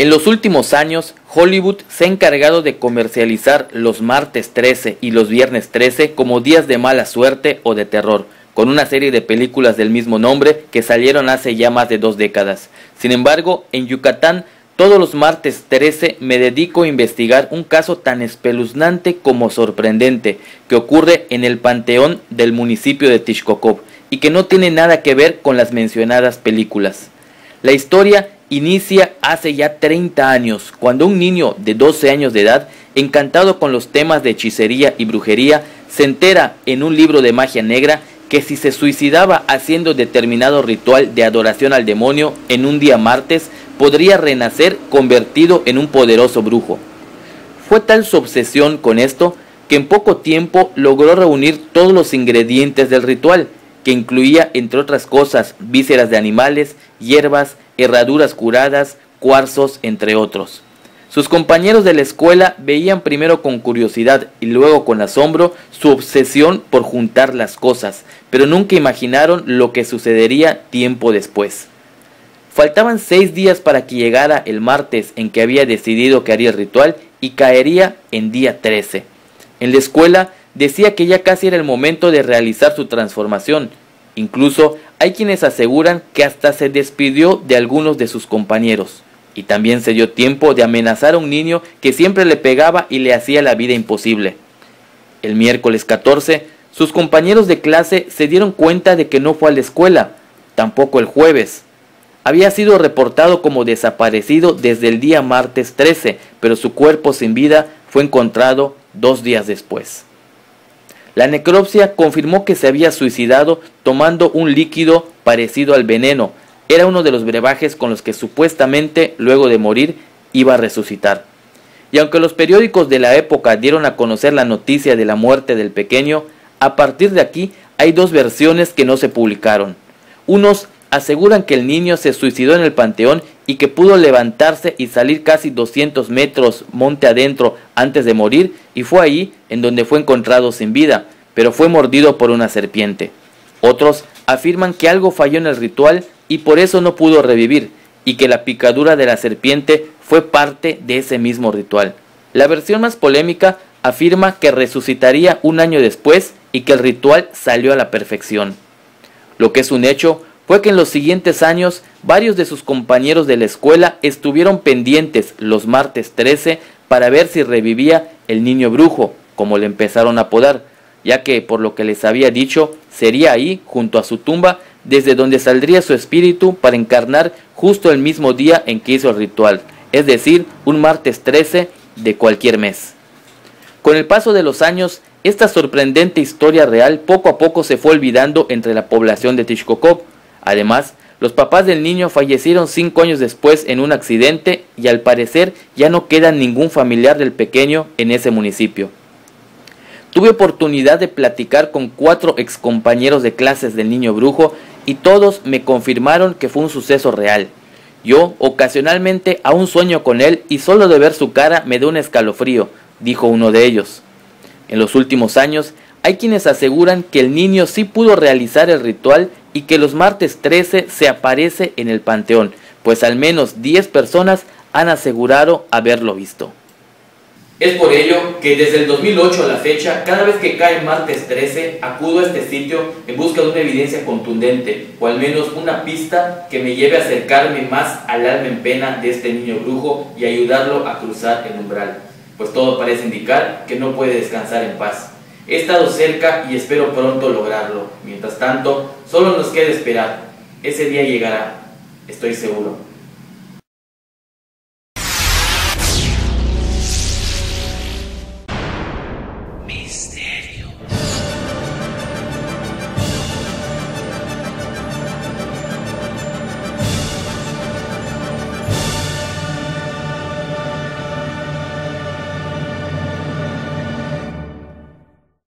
En los últimos años, Hollywood se ha encargado de comercializar los martes 13 y los viernes 13 como días de mala suerte o de terror, con una serie de películas del mismo nombre que salieron hace ya más de 2 décadas. Sin embargo, en Yucatán, todos los martes 13 me dedico a investigar un caso tan espeluznante como sorprendente que ocurre en el panteón del municipio de Tixkokob y que no tiene nada que ver con las mencionadas películas. La historia inicia hace ya 30 años, cuando un niño de 12 años de edad, encantado con los temas de hechicería y brujería, se entera en un libro de magia negra que si se suicidaba haciendo determinado ritual de adoración al demonio en un día martes, podría renacer convertido en un poderoso brujo. Fue tal su obsesión con esto que en poco tiempo logró reunir todos los ingredientes del ritual, que incluía, entre otras cosas, vísceras de animales, hierbas, herraduras curadas, cuarzos, entre otros. Sus compañeros de la escuela veían primero con curiosidad y luego con asombro su obsesión por juntar las cosas, pero nunca imaginaron lo que sucedería tiempo después. Faltaban 6 días para que llegara el martes en que había decidido que haría el ritual y caería en día 13. En la escuela decía que ya casi era el momento de realizar su transformación. Incluso hay quienes aseguran que hasta se despidió de algunos de sus compañeros. Y también se dio tiempo de amenazar a un niño que siempre le pegaba y le hacía la vida imposible. El miércoles 14, sus compañeros de clase se dieron cuenta de que no fue a la escuela, tampoco el jueves. Había sido reportado como desaparecido desde el día martes 13, pero su cuerpo sin vida fue encontrado 2 días después. La necropsia confirmó que se había suicidado tomando un líquido parecido al veneno. Era uno de los brebajes con los que supuestamente, luego de morir, iba a resucitar. Y aunque los periódicos de la época dieron a conocer la noticia de la muerte del pequeño, a partir de aquí hay 2 versiones que no se publicaron. Unos aseguran que el niño se suicidó en el panteón y que pudo levantarse y salir casi 200 metros monte adentro antes de morir, y fue ahí en donde fue encontrado sin vida, pero fue mordido por una serpiente. Otros afirman que algo falló en el ritual y por eso no pudo revivir, y que la picadura de la serpiente fue parte de ese mismo ritual. La versión más polémica afirma que resucitaría un año después y que el ritual salió a la perfección. Lo que es un hecho fue que en los siguientes años varios de sus compañeros de la escuela estuvieron pendientes los martes 13 para ver si revivía el niño brujo, como le empezaron a apodar, ya que por lo que les había dicho, sería ahí, junto a su tumba, desde donde saldría su espíritu para encarnar justo el mismo día en que hizo el ritual, es decir, un martes 13 de cualquier mes. Con el paso de los años, esta sorprendente historia real poco a poco se fue olvidando entre la población de Tixkokob. Además, los papás del niño fallecieron 5 años después en un accidente y al parecer ya no queda ningún familiar del pequeño en ese municipio. Tuve oportunidad de platicar con 4 excompañeros de clases del niño brujo y todos me confirmaron que fue un suceso real. Yo ocasionalmente aún sueño con él y solo de ver su cara me da un escalofrío, dijo uno de ellos. En los últimos años hay quienes aseguran que el niño sí pudo realizar el ritual y que los martes 13 se aparece en el panteón, pues al menos 10 personas han asegurado haberlo visto. Es por ello que desde el 2008 a la fecha, cada vez que cae martes 13, acudo a este sitio en busca de una evidencia contundente, o al menos una pista que me lleve a acercarme más al alma en pena de este niño brujo y ayudarlo a cruzar el umbral, pues todo parece indicar que no puede descansar en paz. He estado cerca y espero pronto lograrlo. Mientras tanto, solo nos queda esperar. Ese día llegará, estoy seguro.